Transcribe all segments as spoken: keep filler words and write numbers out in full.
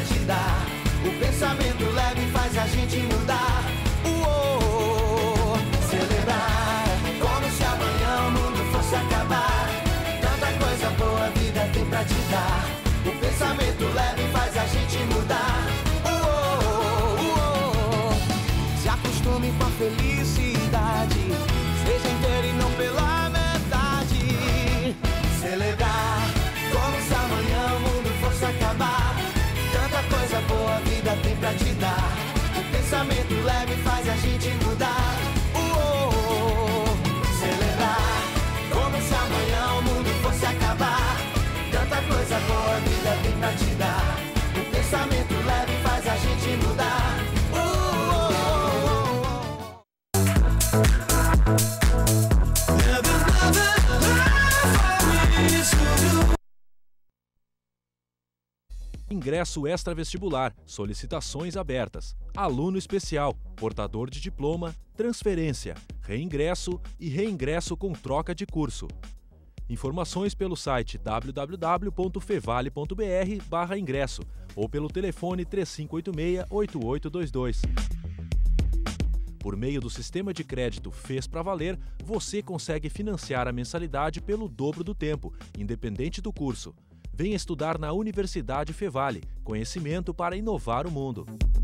te dar. O pensamento leve faz a gente mudar. Uou, celebrar, como se amanhã o mundo fosse acabar. Tanta coisa boa a vida tem pra te dar. O pensamento leve faz a gente mudar. Uou, uou, se acostume com a felicidade. Seja inteiro e não pela metade. Celebrar, como se amanhã o mundo fosse acabar. Tanta coisa boa a vida tem pra te dar. O pensamento leve faz a gente mudar. Uou, celebrar, como se amanhã o mundo fosse acabar. Tanta coisa boa a vida tem pra te dar. O pensamento leve faz a gente mudar. Ingresso extra-vestibular, solicitações abertas, aluno especial, portador de diploma, transferência, reingresso e reingresso com troca de curso. Informações pelo site w w w ponto fevale ponto b r barra ingresso ou pelo telefone três cinco oito seis, oito oito dois dois. Por meio do sistema de crédito Fez Pra Valer, você consegue financiar a mensalidade pelo dobro do tempo, independente do curso. Venha estudar na Universidade Fevale, conhecimento para inovar o mundo.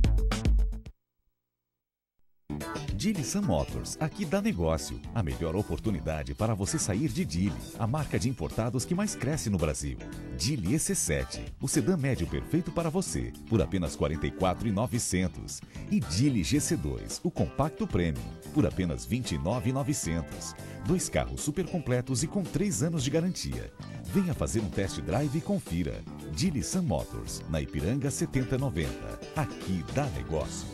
Geely Sun Motors, aqui dá negócio. A melhor oportunidade para você sair de Geely, a marca de importados que mais cresce no Brasil. Geely E C sete, o sedã médio perfeito para você, por apenas quarenta e quatro mil e novecentos. E Geely G C dois, o compacto premium, por apenas vinte e nove mil e novecentos. Dois carros super completos e com três anos de garantia. Venha fazer um test drive e confira. Geely Sun Motors, na Ipiranga setenta noventa. Aqui dá negócio.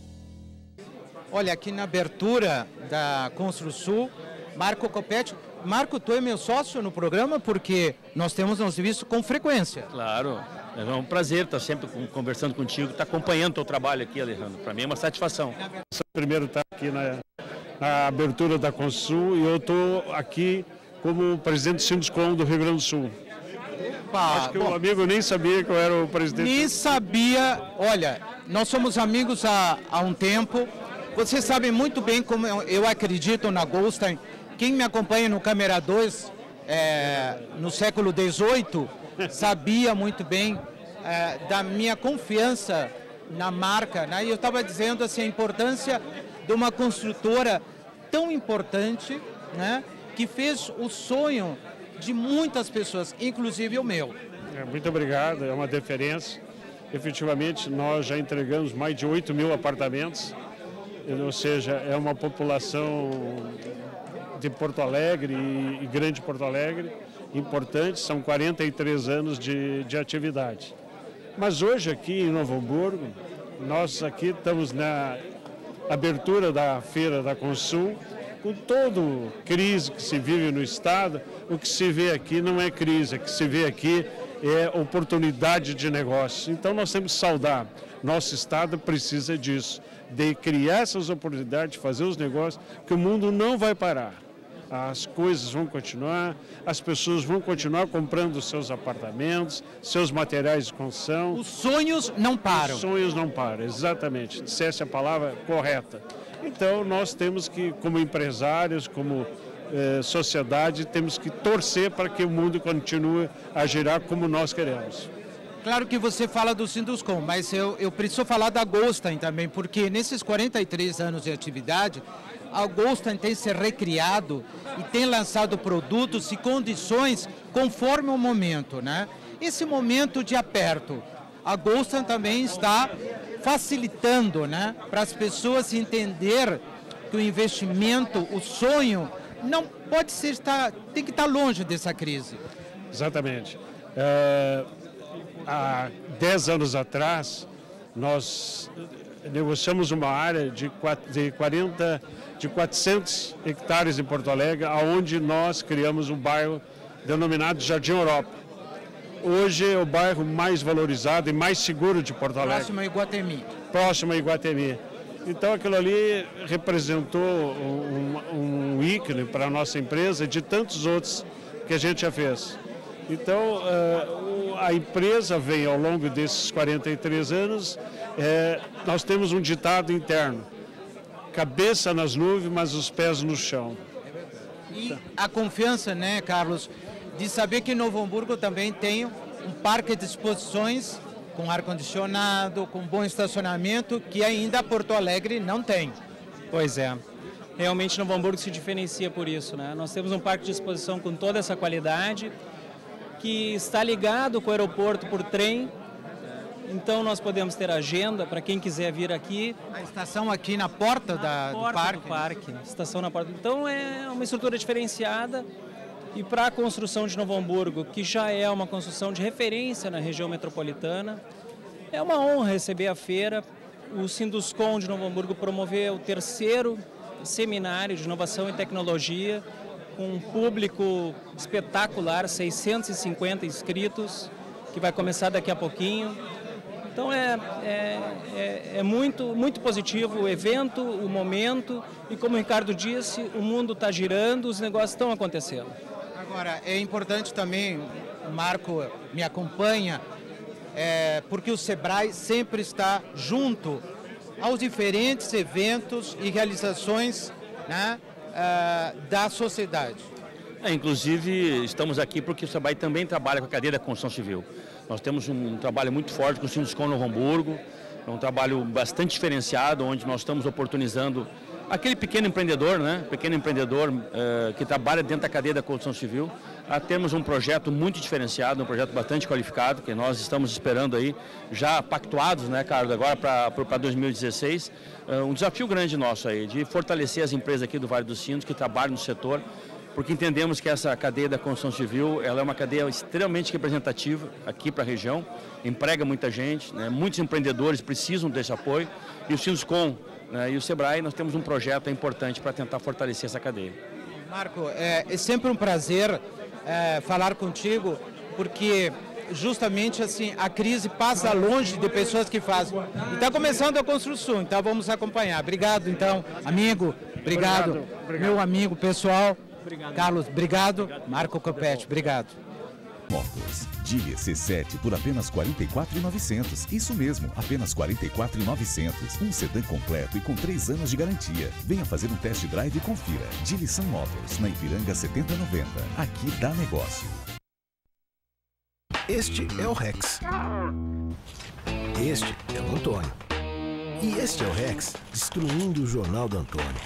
Olha, aqui na abertura da Construsul, Marco Coppetti. Marco, tu é meu sócio no programa porque nós temos nos visto com frequência. Claro, é um prazer estar sempre conversando contigo, estar acompanhando o teu trabalho aqui, Alejandro. Para mim é uma satisfação. Primeiro estar aqui na, na abertura da Construsul e eu estou aqui como presidente do Sinduscom do Rio Grande do Sul. Opa, Acho que bom, o amigo nem sabia que eu era o presidente. Nem sabia. Olha, nós somos amigos há, há um tempo. Vocês sabem muito bem como eu, eu acredito na Goldstein. Quem me acompanha no Câmera dois, é, no século dezoito, sabia muito bem é, da minha confiança na marca, né? E eu estava dizendo assim, a importância de uma construtora tão importante, né? Que fez o sonho de muitas pessoas, inclusive o meu. É, muito obrigado, é uma deferência. Efetivamente, nós já entregamos mais de oito mil apartamentos, ou seja, é uma população de Porto Alegre e, e Grande Porto Alegre importante, são quarenta e três anos de, de atividade. Mas hoje aqui em Novo Hamburgo, nós aqui estamos na abertura da feira da Consul, com toda crise que se vive no Estado, o que se vê aqui não é crise, o que se vê aqui é oportunidade de negócio. Então nós temos que saudar, nosso Estado precisa disso, de criar essas oportunidades, de fazer os negócios, que o mundo não vai parar. As coisas vão continuar, as pessoas vão continuar comprando seus apartamentos, seus materiais de construção. Os sonhos não param. Os sonhos não param, exatamente, dissesse a palavra correta. Então nós temos que, como empresários, como eh, sociedade, temos que torcer para que o mundo continue a girar como nós queremos. Claro que você fala do Sinduscom, mas eu, eu preciso falar da Goldstein também, porque nesses quarenta e três anos de atividade, a Goldstein tem se recriado e tem lançado produtos e condições conforme o momento, né? Esse momento de aperto, a Goldstein também está facilitando, né, para as pessoas entender que o investimento, o sonho, não pode ser, estar, tem que estar longe dessa crise. Exatamente. É... Há dez anos atrás, nós negociamos uma área de, quarenta, de quatrocentos hectares em Porto Alegre, onde nós criamos um bairro denominado Jardim Europa. Hoje é o bairro mais valorizado e mais seguro de Porto Alegre. Próximo a Iguatemi. Próximo a Iguatemi. Então aquilo ali representou um, um ícone para a nossa empresa e de tantos outros que a gente já fez. Então, uh, a empresa vem ao longo desses quarenta e três anos, é, nós temos um ditado interno, cabeça nas nuvens, mas os pés no chão. E a confiança, né, Carlos, de saber que Novo Hamburgo também tem um parque de exposições com ar-condicionado, com bom estacionamento, que ainda Porto Alegre não tem. Pois é. Realmente Novo Hamburgo se diferencia por isso, né? Nós temos um parque de exposição com toda essa qualidade, que está ligado com o aeroporto por trem, então nós podemos ter agenda para quem quiser vir aqui. A estação aqui na porta, da, porta do parque. do parque, estação na porta. Então é uma estrutura diferenciada e para a construção de Novo Hamburgo, que já é uma construção de referência na região metropolitana, é uma honra receber a feira. O Sinduscon de Novo Hamburgo promoveu o terceiro seminário de inovação e tecnologia, com um público espetacular, seiscentos e cinquenta inscritos, que vai começar daqui a pouquinho. Então é, é, é, é muito, muito positivo o evento, o momento, e como o Ricardo disse, o mundo está girando, os negócios estão acontecendo. Agora, é importante também, o Marco me acompanha, é, porque o Sebrae sempre está junto aos diferentes eventos e realizações, né, uh, da sociedade. É, inclusive, estamos aqui porque o Sebrae também trabalha com a cadeia da construção civil. Nós temos um trabalho muito forte com o Sinduscon Novo Hamburgo, é um trabalho bastante diferenciado, onde nós estamos oportunizando aquele pequeno empreendedor, né, pequeno empreendedor uh, que trabalha dentro da cadeia da construção civil, a termos um projeto muito diferenciado, um projeto bastante qualificado, que nós estamos esperando aí, já pactuados, né, Carlos, agora para dois mil e dezesseis, uh, um desafio grande nosso aí, de fortalecer as empresas aqui do Vale dos Sinos que trabalham no setor, porque entendemos que essa cadeia da construção civil, ela é uma cadeia extremamente representativa aqui para a região, emprega muita gente, né, muitos empreendedores precisam desse apoio, e o Sinduscon, né, e o Sebrae, nós temos um projeto importante para tentar fortalecer essa cadeia. Marco, é, é sempre um prazer é, falar contigo, porque justamente assim a crise passa longe de pessoas que fazem. E está começando a construção, então vamos acompanhar. Obrigado, então, amigo. Obrigado, obrigado, obrigado. Meu amigo pessoal. Obrigado. Carlos, obrigado. obrigado. Marco Copete, obrigado. Motos. Geely E C sete por apenas quarenta e quatro mil e novecentos. Isso mesmo, apenas quarenta e quatro mil e novecentos. Um sedã completo e com três anos de garantia. Venha fazer um test drive e confira. Geely Sun Motors, na Ipiranga setenta noventa. Aqui dá negócio. Este é o Rex. Este é o Antônio. E este é o Rex, destruindo o jornal do Antônio.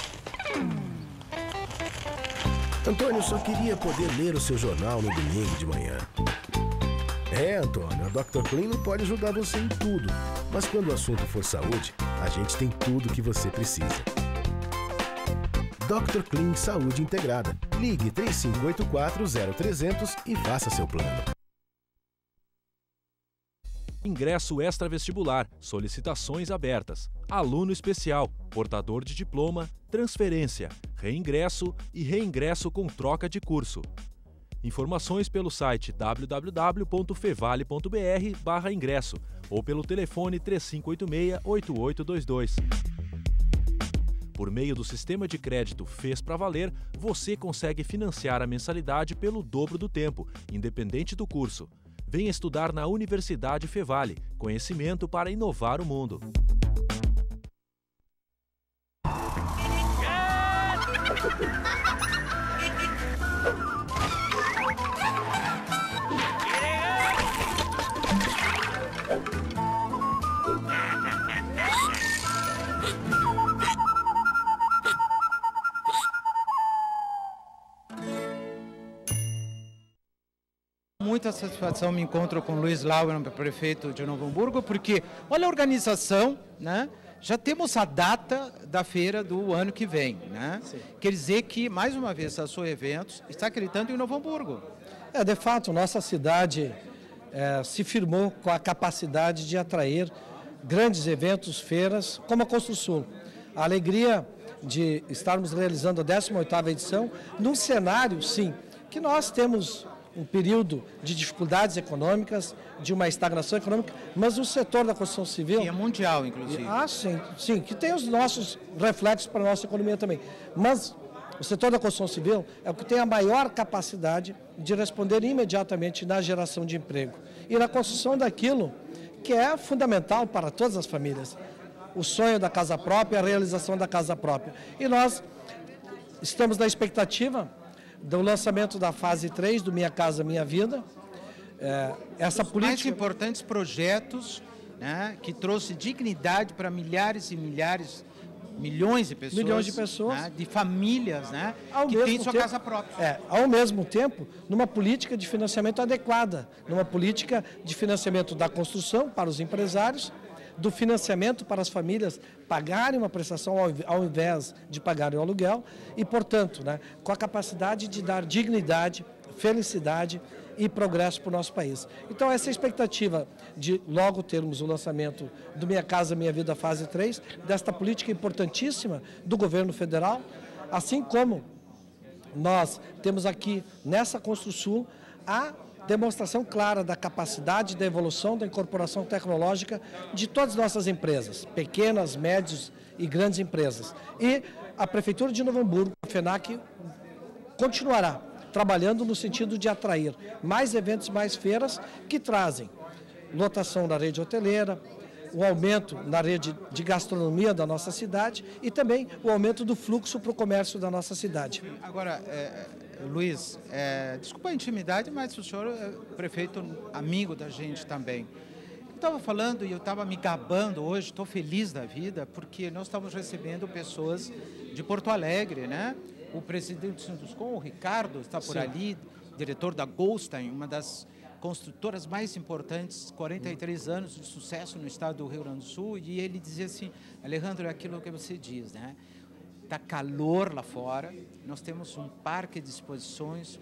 Antônio só queria poder ler o seu jornal no domingo de manhã. É, Antônio, a doutor Clean não pode ajudar você em tudo. Mas quando o assunto for saúde, a gente tem tudo o que você precisa. doutor Clean Saúde Integrada. Ligue três cinco oito quatro, zero trezentos e faça seu plano. Ingresso extra-vestibular, solicitações abertas, aluno especial, portador de diploma, transferência, reingresso e reingresso com troca de curso. Informações pelo site w w w ponto fevale ponto b r barra ingresso ou pelo telefone três cinco oito seis, oito oito dois dois. Por meio do sistema de crédito Fez Pra Valer, você consegue financiar a mensalidade pelo dobro do tempo, independente do curso. Venha estudar na Universidade Fevale, conhecimento para inovar o mundo. Muita satisfação me encontro com o Luiz Lauer, prefeito de Novo Hamburgo, porque olha a organização, né? Já temos a data da feira do ano que vem, né? Sim. Quer dizer que, mais uma vez, a Sou Eventos está acreditando em Novo Hamburgo. É, de fato, nossa cidade é, se firmou com a capacidade de atrair grandes eventos, feiras, como a Construsul. A alegria de estarmos realizando a décima oitava edição, num cenário, sim, que nós temos um período de dificuldades econômicas, de uma estagnação econômica, mas o setor da construção civil... Que é mundial, inclusive. Ah, sim, sim, que tem os nossos reflexos para a nossa economia também. Mas o setor da construção civil é o que tem a maior capacidade de responder imediatamente na geração de emprego. e na construção daquilo que é fundamental para todas as famílias. O sonho da casa própria, a realização da casa própria. E nós estamos na expectativa do lançamento da fase três do Minha Casa Minha Vida. É, essa Os política... mais importantes projetos, né, que trouxe dignidade para milhares e milhares, milhões de pessoas, milhões de pessoas, né, de famílias, né, ao que mesmo têm sua tempo, casa própria. É, ao mesmo tempo, numa política de financiamento adequada, numa política de financiamento da construção para os empresários, do financiamento para as famílias pagarem uma prestação ao, ao invés de pagarem o aluguel e, portanto, né, com a capacidade de dar dignidade, felicidade e progresso para o nosso país. Então, essa é a expectativa de logo termos o lançamento do Minha Casa Minha Vida fase três, desta política importantíssima do governo federal, assim como nós temos aqui nessa Construsul a demonstração clara da capacidade, da evolução, da incorporação tecnológica de todas as nossas empresas, pequenas, médias e grandes empresas. E a Prefeitura de Novo Hamburgo, a FENAC, continuará trabalhando no sentido de atrair mais eventos, mais feiras que trazem lotação na rede hoteleira, o aumento na rede de gastronomia da nossa cidade e também o aumento do fluxo para o comércio da nossa cidade. Agora, é, Luiz, é, desculpa a intimidade, mas o senhor é prefeito amigo da gente também. Eu estava falando e eu estava me gabando hoje, estou feliz da vida, porque nós estamos recebendo pessoas de Porto Alegre, né? O presidente do Sinduscom, o Ricardo, está por Sim. ali, diretor da Goldstein, uma das construtoras mais importantes, quarenta e três anos de sucesso no estado do Rio Grande do Sul, e ele dizia assim, Alejandro, é aquilo que você diz, né? Está calor lá fora, nós temos um parque de exposições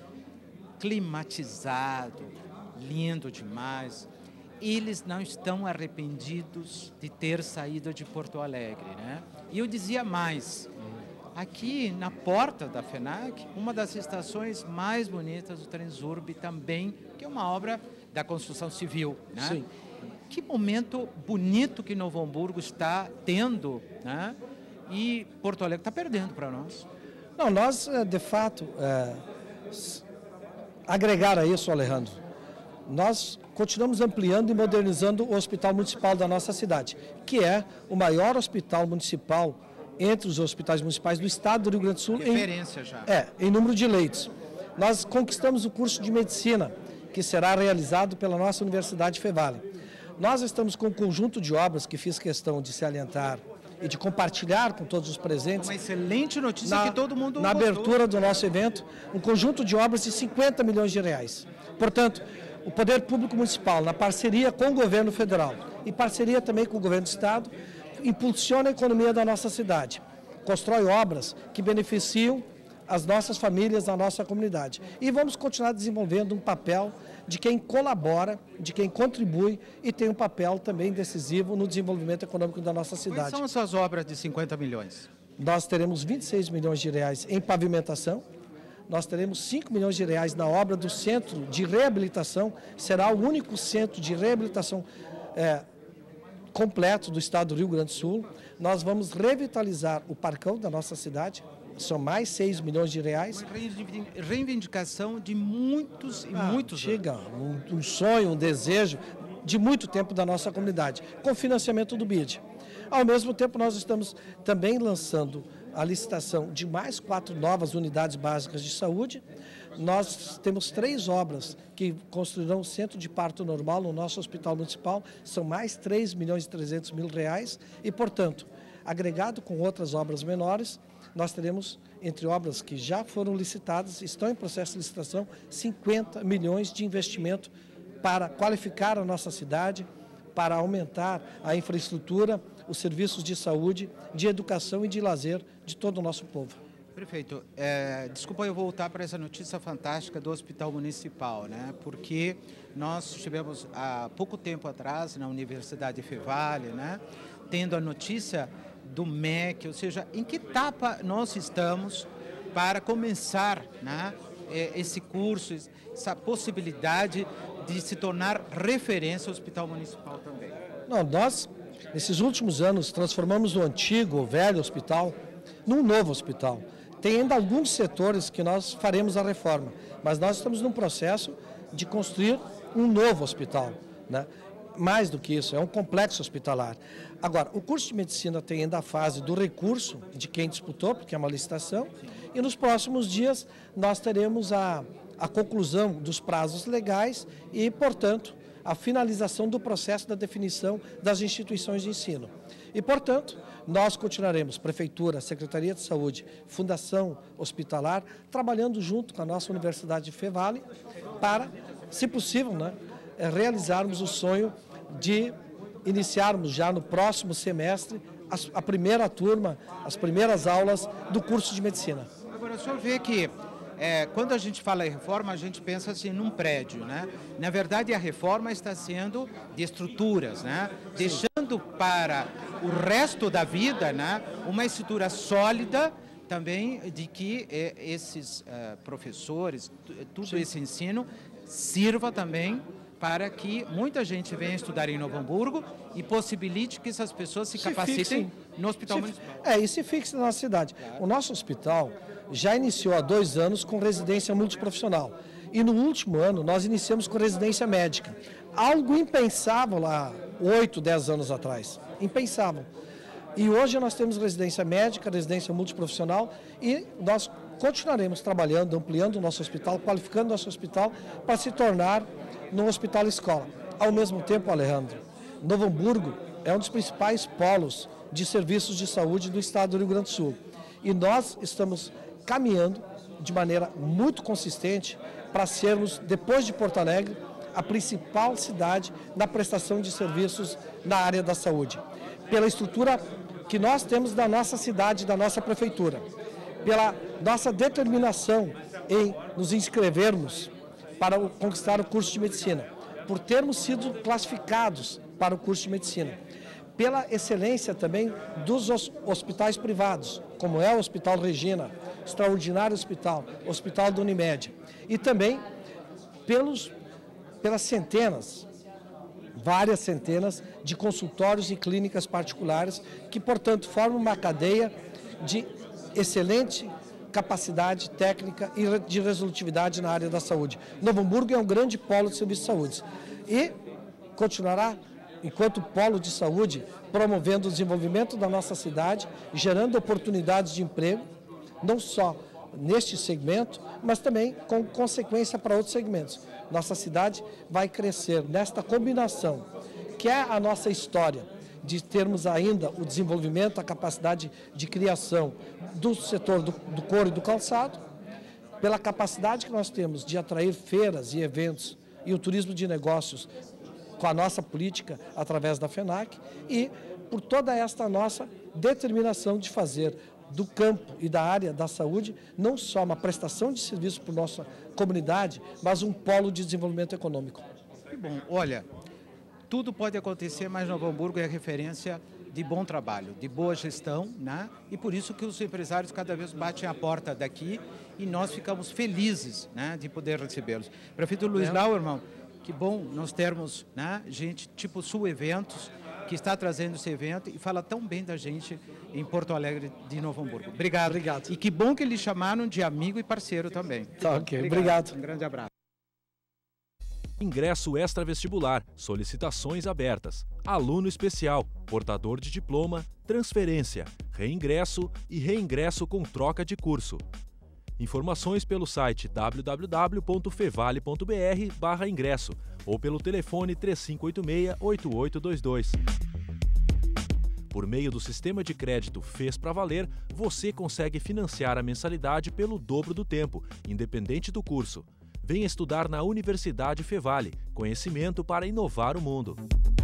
climatizado, lindo demais. Eles não estão arrependidos de ter saído de Porto Alegre, né? E eu dizia mais, aqui na porta da FENAC, uma das estações mais bonitas do Transurb também, que é uma obra da construção civil, né? Sim. Que momento bonito que Novo Hamburgo está tendo, né? E Porto Alegre está perdendo para nós. Não, nós, de fato, é, agregar a isso, Alejandro, nós continuamos ampliando e modernizando o Hospital Municipal da nossa cidade, que é o maior hospital municipal entre os hospitais municipais do estado do Rio Grande do Sul. Referência em, já. É, em número de leitos. Nós conquistamos o curso de medicina, que será realizado pela nossa Universidade Fevale. Nós estamos com um conjunto de obras que fiz questão de se alientar e de compartilhar com todos os presentes. Uma excelente notícia na, que todo mundo Na gostou. abertura do nosso evento, um conjunto de obras de cinquenta milhões de reais. Portanto, o Poder Público Municipal, na parceria com o Governo Federal e parceria também com o Governo do Estado, impulsiona a economia da nossa cidade. Constrói obras que beneficiam as nossas famílias, a nossa comunidade. E vamos continuar desenvolvendo um papel de quem colabora, de quem contribui e tem um papel também decisivo no desenvolvimento econômico da nossa cidade. Quais são essas obras de cinquenta milhões? Nós teremos vinte e seis milhões de reais em pavimentação, nós teremos cinco milhões de reais na obra do Centro de Reabilitação, será o único centro de reabilitação é, completo do estado do Rio Grande do Sul. Nós vamos revitalizar o Parcão da nossa cidade, são mais seis milhões de reais. Uma reivindicação de muitos e ah, muitos chega, um, um sonho, um desejo de muito tempo da nossa comunidade, com financiamento do B I D. Ao mesmo tempo, nós estamos também lançando a licitação de mais quatro novas unidades básicas de saúde. Nós temos três obras que construirão o centro de parto normal no nosso hospital municipal, são mais três milhões e trezentos mil reais e, portanto, agregado com outras obras menores, nós teremos, entre obras que já foram licitadas, estão em processo de licitação, cinquenta milhões de investimento para qualificar a nossa cidade, para aumentar a infraestrutura, os serviços de saúde, de educação e de lazer de todo o nosso povo. Prefeito, é, desculpa eu voltar para essa notícia fantástica do Hospital Municipal, né? Porque nós estivemos há pouco tempo atrás na Universidade Fevale, né? Tendo a notícia do M E C, ou seja, em que etapa nós estamos para começar, né, esse curso, essa possibilidade de se tornar referência ao Hospital Municipal também? Não, nós, nesses últimos anos, transformamos o antigo, o velho hospital, num novo hospital. Tem ainda alguns setores que nós faremos a reforma, mas nós estamos num processo de construir um novo hospital, né? Mais do que isso, é um complexo hospitalar. Agora, o curso de medicina tem ainda a fase do recurso de quem disputou, porque é uma licitação, e nos próximos dias nós teremos a, a conclusão dos prazos legais e, portanto, a finalização do processo da definição das instituições de ensino. E, portanto, nós continuaremos, Prefeitura, Secretaria de Saúde, Fundação Hospitalar, trabalhando junto com a nossa Universidade de Fevale para, se possível, né, realizarmos o sonho de iniciarmos já no próximo semestre a, a primeira turma, as primeiras aulas do curso de medicina. Agora, o senhor vê que É, quando a gente fala em reforma, a gente pensa assim num prédio, né? Na verdade, a reforma está sendo de estruturas, né? Deixando para o resto da vida, né, uma estrutura sólida também de que é, esses uh, professores, tudo Sim. esse ensino sirva também para que muita gente venha estudar em Novo Hamburgo e possibilite que essas pessoas se, se capacitem fixem. no hospital se, municipal. É, e se fixe na nossa cidade. Claro. O nosso hospital já iniciou há dois anos com residência multiprofissional. E no último ano nós iniciamos com residência médica. Algo impensável lá, oito, dez anos atrás. Impensável. E hoje nós temos residência médica, residência multiprofissional e nós continuaremos trabalhando, ampliando o nosso hospital, qualificando o nosso hospital para se tornar num hospital escola. Ao mesmo tempo, Alejandro, Novo Hamburgo é um dos principais polos de serviços de saúde do estado do Rio Grande do Sul. E nós estamos caminhando de maneira muito consistente para sermos, depois de Porto Alegre, a principal cidade na prestação de serviços na área da saúde. Pela estrutura que nós temos da nossa cidade, da nossa prefeitura, pela nossa determinação em nos inscrevermos para conquistar o curso de medicina, por termos sido classificados para o curso de medicina, pela excelência também dos hospitais privados, como é o Hospital Regina, Extraordinário Hospital, Hospital da Unimed, e também pelos, pelas centenas, várias centenas de consultórios e clínicas particulares que, portanto, formam uma cadeia de excelente capacidade técnica e de resolutividade na área da saúde. Novo Hamburgo é um grande polo de serviços de saúde e continuará, enquanto polo de saúde, promovendo o desenvolvimento da nossa cidade, gerando oportunidades de emprego, não só neste segmento, mas também com consequência para outros segmentos. Nossa cidade vai crescer nesta combinação, que é a nossa história, de termos ainda o desenvolvimento, a capacidade de criação do setor do, do couro e do calçado, pela capacidade que nós temos de atrair feiras e eventos e o turismo de negócios com a nossa política através da FENAC e por toda esta nossa determinação de fazer do campo e da área da saúde não só uma prestação de serviço para a nossa comunidade, mas um polo de desenvolvimento econômico. Que bom. Olha, tudo pode acontecer, mas Novo Hamburgo é referência de bom trabalho, de boa gestão, né? E por isso que os empresários cada vez batem a porta daqui e nós ficamos felizes, né, de poder recebê-los. Prefeito Luiz é. Lauermann, que bom nós termos, né, gente tipo Sul Eventos, que está trazendo esse evento e fala tão bem da gente em Porto Alegre de Novo Hamburgo. Obrigado. Obrigado. E que bom que eles chamaram de amigo e parceiro também. Tá, ok. Obrigado. Obrigado. Um grande abraço. Ingresso extra-vestibular, solicitações abertas, aluno especial, portador de diploma, transferência, reingresso e reingresso com troca de curso. Informações pelo site w w w ponto fevale ponto b r barra ingresso ou pelo telefone três cinco oito seis, oito oito dois dois. Por meio do sistema de crédito Fez Pra Valer, você consegue financiar a mensalidade pelo dobro do tempo, independente do curso. Venha estudar na Universidade Fevale, conhecimento para inovar o mundo.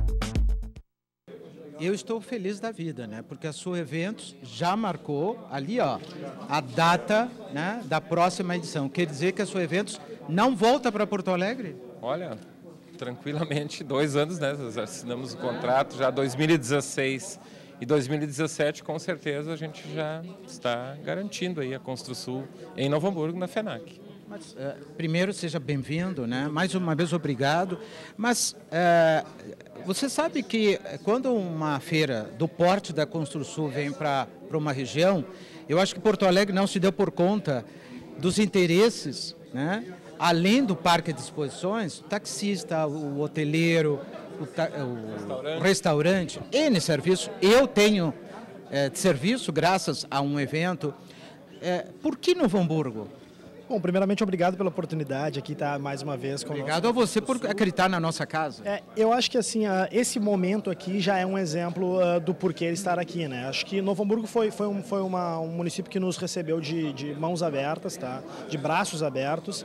Eu estou feliz da vida, né? Porque a Sul Eventos já marcou ali, ó, a data, né, da próxima edição. Quer dizer que a Sul Eventos não volta para Porto Alegre? Olha, tranquilamente, dois anos, né? Nós assinamos o contrato já dois mil e dezesseis e dois mil e dezessete, com certeza a gente já está garantindo aí a Construsul em Novo Hamburgo, na FENAC. Mas, uh, primeiro, seja bem-vindo, né? Mais uma vez, obrigado. Mas uh, você sabe que quando uma feira do porte da Construsul vem para uma região, eu acho que Porto Alegre não se deu por conta dos interesses, né, além do parque de exposições, o taxista, o hoteleiro, o, ta, o restaurante. restaurante, N serviço. Eu tenho é, de serviço graças a um evento. É, por que Novo Hamburgo? Bom, primeiramente, obrigado pela oportunidade aqui estar mais uma vez com Obrigado a você por acreditar na nossa casa. É, eu acho que assim, uh, esse momento aqui já é um exemplo uh, do porquê estar aqui, né? Acho que Novo Hamburgo foi, foi, um, foi uma, um município que nos recebeu de, de mãos abertas, tá? De braços abertos,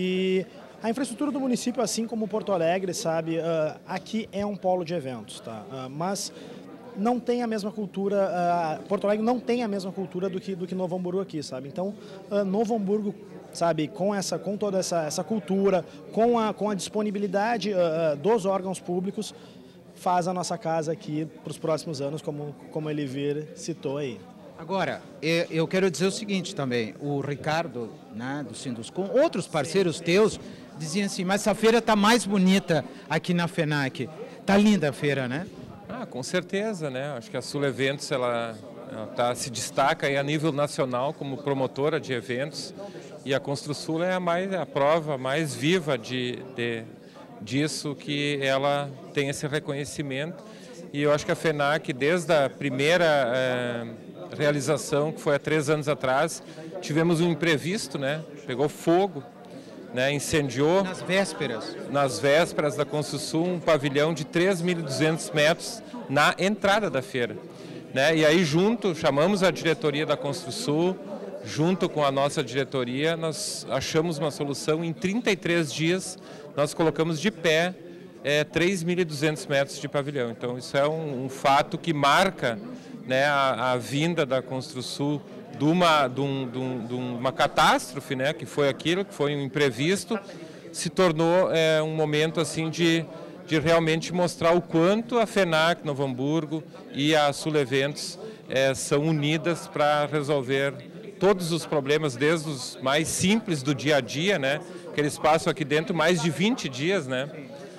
e a infraestrutura do município, assim como Porto Alegre, sabe, uh, aqui é um polo de eventos, tá? Uh, mas não tem a mesma cultura, uh, Porto Alegre não tem a mesma cultura do que, do que Novo Hamburgo aqui, sabe? Então, uh, Novo Hamburgo, sabe, com, essa, com toda essa, essa cultura, com a, com a disponibilidade uh, dos órgãos públicos, faz a nossa casa aqui para os próximos anos, como, como ele vir citou aí. Agora, eu quero dizer o seguinte também, o Ricardo, né, do Sinduscom, outros parceiros teus, diziam assim, mas essa feira está mais bonita aqui na FENAC. Está linda a feira, né? Ah, com certeza, né? Acho que a Sul Eventos, ela, ela tá, se destaca aí a nível nacional como promotora de eventos, e a Construsul é a, mais, a prova mais viva de, de, disso, que ela tem esse reconhecimento. E eu acho que a FENAC, desde a primeira é, realização, que foi há três anos atrás, tivemos um imprevisto, né? Pegou fogo, né? Incendiou... Nas vésperas. Nas vésperas da Construsul, um pavilhão de três mil e duzentos metros na entrada da feira, né? E aí junto, chamamos a diretoria da Construsul, junto com a nossa diretoria, nós achamos uma solução. Em trinta e três dias, nós colocamos de pé é, três mil e duzentos metros de pavilhão. Então, isso é um, um fato que marca, né, a, a vinda da Construsul de uma, de, um, de, um, de uma catástrofe, né, que foi aquilo, que foi um imprevisto, se tornou é, um momento assim de, de realmente mostrar o quanto a FENAC, Novo Hamburgo e a Sul Eventos é, são unidas para resolver todos os problemas, desde os mais simples do dia a dia, né? Que eles passam aqui dentro mais de vinte dias, né?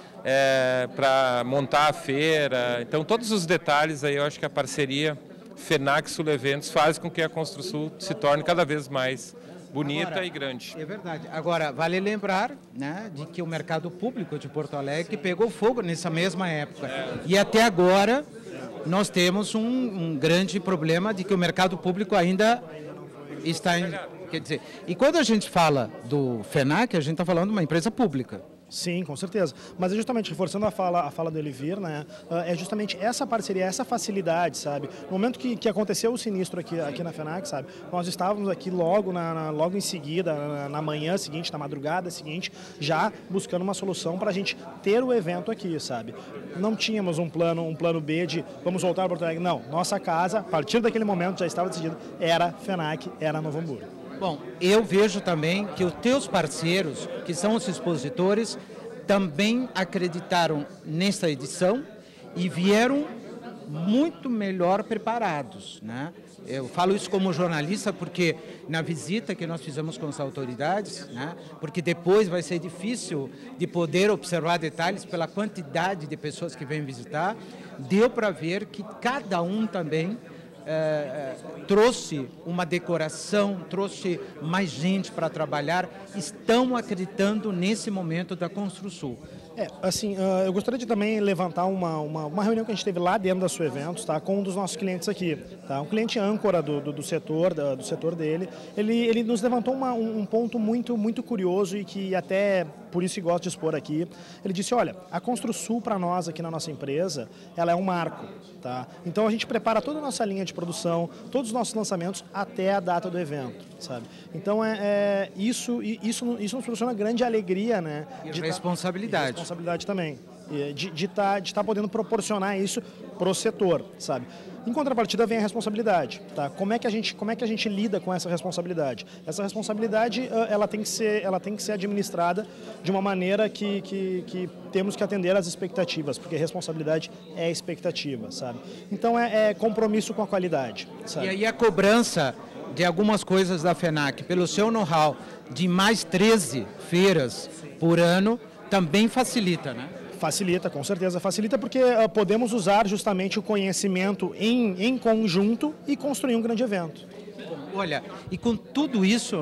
É, para montar a feira. Então, todos os detalhes aí, eu acho que a parceria FENAC Sul Eventos faz com que a Construsul se torne cada vez mais bonita Agora, e grande. É verdade. Agora, vale lembrar, né, de que o mercado público de Porto Alegre pegou fogo nessa mesma época. É. E até agora, nós temos um, um grande problema de que o mercado público ainda está em, quer dizer, e quando a gente fala do FENAC, a gente está falando de uma empresa pública. Sim, com certeza. Mas é justamente, reforçando a fala, a fala do Elivir, né, é justamente essa parceria, essa facilidade, sabe? No momento que, que aconteceu o sinistro aqui, aqui na FENAC, sabe? Nós estávamos aqui logo, na, na, logo em seguida, na, na manhã seguinte, na madrugada seguinte, já buscando uma solução para a gente ter o evento aqui, sabe? Não tínhamos um plano, um plano B de vamos voltar para Porto Alegre. Não, nossa casa, a partir daquele momento já estava decidido, era FENAC, era Novo Hamburgo. Bom, eu vejo também que os teus parceiros, que são os expositores, também acreditaram nesta edição e vieram muito melhor preparados, né? Eu falo isso como jornalista porque na visita que nós fizemos com as autoridades, né? Porque depois vai ser difícil de poder observar detalhes pela quantidade de pessoas que vêm visitar, deu para ver que cada um também É, trouxe uma decoração, trouxe mais gente para trabalhar, estão acreditando nesse momento da Construsul. É, assim, uh, eu gostaria de também levantar uma, uma, uma reunião que a gente teve lá dentro da Sul Eventos, tá, com um dos nossos clientes aqui, tá, um cliente âncora do, do, do setor, do, do setor dele. Ele, ele nos levantou uma, um, um ponto muito, muito curioso e que até por isso gosto de expor aqui. Ele disse, olha, a Construsul para nós aqui na nossa empresa, ela é um marco, tá? Então a gente prepara toda a nossa linha de produção, todos os nossos lançamentos até a data do evento, sabe? Então é, é isso, isso, isso nos proporciona grande alegria, né? E de responsabilidade. Tá, responsabilidade também, de estar de tá, tá podendo proporcionar isso pro setor, sabe? Em contrapartida vem a responsabilidade, tá? Como é que a gente, como é que a gente lida com essa responsabilidade? Essa responsabilidade, ela tem que ser, ela tem que ser administrada de uma maneira que, que, que temos que atender às expectativas, porque responsabilidade é expectativa, sabe? Então é, é compromisso com a qualidade, sabe? E aí a cobrança de algumas coisas da FENAC, pelo seu know-how de mais treze feiras por ano, também facilita, né? Facilita, com certeza facilita, porque uh, podemos usar justamente o conhecimento em, em conjunto e construir um grande evento. Olha, e com tudo isso,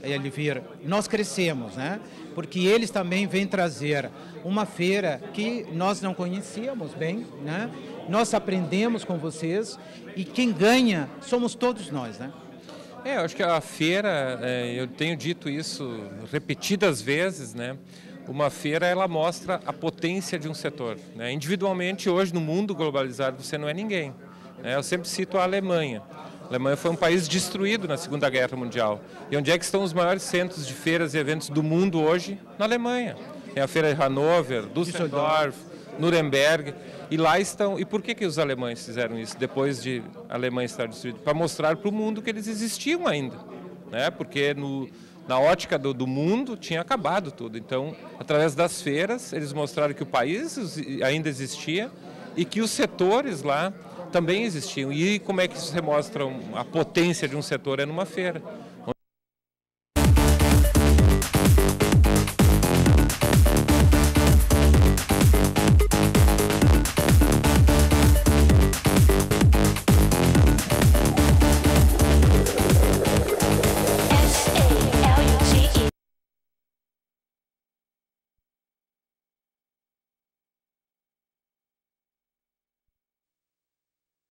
Elvira, nós crescemos, né? Porque eles também vêm trazer uma feira que nós não conhecíamos bem, né? Nós aprendemos com vocês e quem ganha somos todos nós, né? É, eu acho que a feira, é, eu tenho dito isso repetidas vezes, né? Uma feira, ela mostra a potência de um setor, né? Individualmente, hoje, no mundo globalizado, você não é ninguém, né? Eu sempre cito a Alemanha. A Alemanha foi um país destruído na Segunda Guerra Mundial. E onde é que estão os maiores centros de feiras e eventos do mundo hoje? Na Alemanha. É a feira de Hannover, Düsseldorf, Nuremberg. E lá estão. E por que que os alemães fizeram isso depois de a Alemanha estar destruída? Para mostrar para o mundo que eles existiam ainda, né? Porque no, na ótica do, do mundo tinha acabado tudo. Então, através das feiras, eles mostraram que o país ainda existia e que os setores lá também existiam. E como é que isso demonstra a potência de um setor? É numa feira.